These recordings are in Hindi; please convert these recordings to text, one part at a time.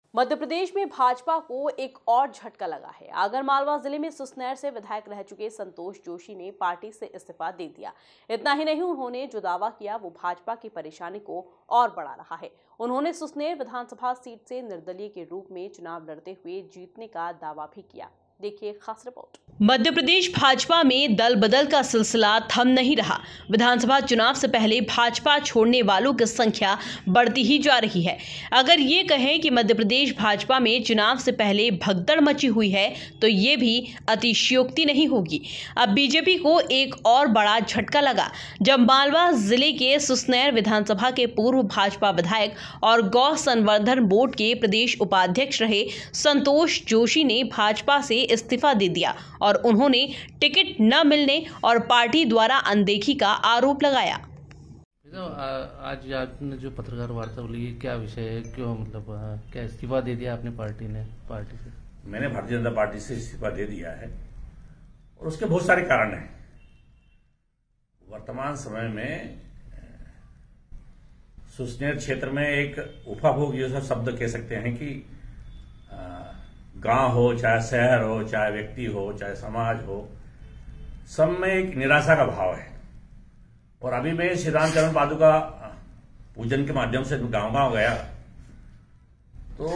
मध्य प्रदेश में भाजपा को एक और झटका लगा है। आगरमालवा जिले में सुसनेर से विधायक रह चुके संतोष जोशी ने पार्टी से इस्तीफा दे दिया। इतना ही नहीं, उन्होंने जो दावा किया वो भाजपा की परेशानी को और बढ़ा रहा है। उन्होंने सुसनेर विधानसभा सीट से निर्दलीय के रूप में चुनाव लड़ते हुए जीतने का दावा भी किया। देखिए खास रिपोर्ट। मध्य प्रदेश भाजपा में दल बदल का सिलसिला थम नहीं रहा। विधानसभा चुनाव से पहले भाजपा छोड़ने वालों की संख्या बढ़ती ही जा रही है। अगर ये कहें कि मध्य प्रदेश भाजपा में चुनाव से पहले भगदड़ मची हुई है तो ये भी अतिशयोक्ति नहीं होगी। अब बीजेपी को एक और बड़ा झटका लगा जब मालवा जिले के सुसनेर विधानसभा के पूर्व भाजपा विधायक और गौ संवर्धन बोर्ड के प्रदेश उपाध्यक्ष रहे संतोष जोशी ने भाजपा से इस्तीफा दे दिया और उन्होंने टिकट न मिलने और पार्टी द्वारा अनदेखी का आरोप लगाया। तो आज आपने जो पत्रकार वार्ता बोली, क्या विषय है? क्यों क्या इस्तीफा दे दिया आपने पार्टी से? मैंने भारतीय जनता पार्टी से इस्तीफा दे दिया है और उसके बहुत सारे कारण हैं। वर्तमान समय में सुसनेर क्षेत्र में एक उफाभोग जैसा शब्द कह सकते हैं कि गांव हो, चाहे शहर हो, चाहे व्यक्ति हो, चाहे समाज हो, सब में एक निराशा का भाव है। और अभी मैं श्री राम चरण पादुका पूजन के माध्यम से गांव गया तो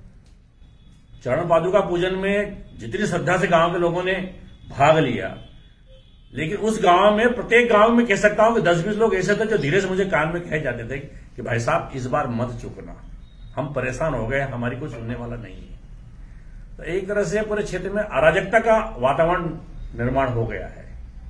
चरण पादुका पूजन में जितनी श्रद्धा से गांव के लोगों ने भाग लिया, लेकिन उस गांव में प्रत्येक गांव में कह सकता हूं कि 10-20 लोग ऐसे थे जो धीरे से मुझे कान में कहे जाते थे कि भाई साहब इस बार मत चूकना, हम परेशान हो गए, हमारी कोई सुनने वाला नहीं है। तो एक तरह से पूरे क्षेत्र में अराजकता का वातावरण निर्माण हो गया है।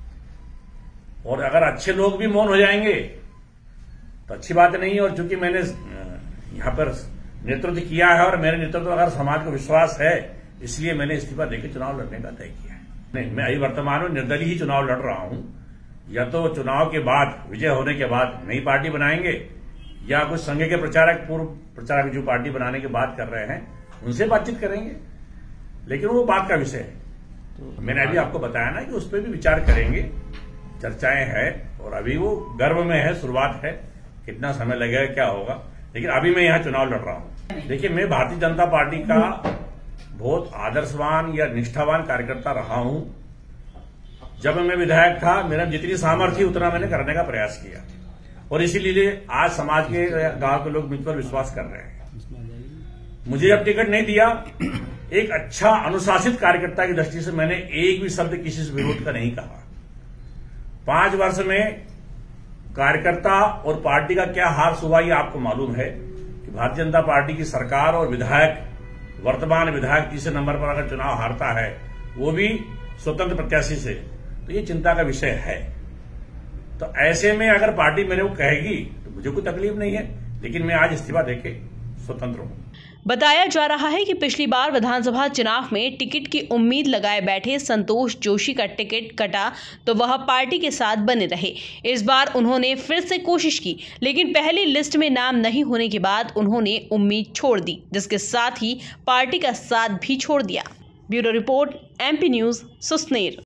और अगर अच्छे लोग भी मौन हो जाएंगे तो अच्छी बात नहीं है। और चूंकि मैंने यहां पर नेतृत्व किया है और मेरे नेतृत्व अगर समाज को विश्वास है, इसलिए मैंने इस्तीफा देकर चुनाव लड़ने का तय किया है। नहीं, मैं अभी वर्तमान में निर्दलीय ही चुनाव लड़ रहा हूं। या तो चुनाव के बाद, विजय होने के बाद नई पार्टी बनाएंगे, या कुछ संघ के प्रचारक, पूर्व प्रचारक जो पार्टी बनाने की बात कर रहे हैं, उनसे बातचीत करेंगे, लेकिन वो बात का विषय है। तो मैंने अभी आपको बताया ना कि उस पर भी विचार करेंगे, चर्चाएं हैं और अभी वो गर्भ में है, शुरुआत है, कितना समय लगेगा क्या होगा, लेकिन अभी मैं यहां चुनाव लड़ रहा हूं। देखिए, मैं भारतीय जनता पार्टी का बहुत आदर्शवान या निष्ठावान कार्यकर्ता रहा हूं। जब मैं विधायक था, मेरा जितनी सामर्थ्य उतना मैंने करने का प्रयास किया और इसीलिए आज समाज के, गांव के लोग मुझ पर विश्वास कर रहे हैं। मुझे जब टिकट नहीं दिया, एक अच्छा अनुशासित कार्यकर्ता की दृष्टि से मैंने एक भी शब्द किसी से विरोध का नहीं कहा। 5 वर्ष में कार्यकर्ता और पार्टी का क्या हार हुआ, ये आपको मालूम है कि भारतीय जनता पार्टी की सरकार और विधायक, वर्तमान विधायक तीसरे नंबर पर अगर चुनाव हारता है, वो भी स्वतंत्र प्रत्याशी से, तो ये चिंता का विषय है। तो ऐसे में अगर पार्टी मेरे को कहेगी तो मुझे कोई तकलीफ नहीं है, लेकिन मैं आज इस्तीफा देके स्वतंत्र हूं। बताया जा रहा है कि पिछली बार विधानसभा चुनाव में टिकट की उम्मीद लगाए बैठे संतोष जोशी का टिकट कटा तो वह पार्टी के साथ बने रहे। इस बार उन्होंने फिर से कोशिश की, लेकिन पहली लिस्ट में नाम नहीं होने के बाद उन्होंने उम्मीद छोड़ दी, जिसके साथ ही पार्टी का साथ भी छोड़ दिया। Bureau report, MP news, Susner.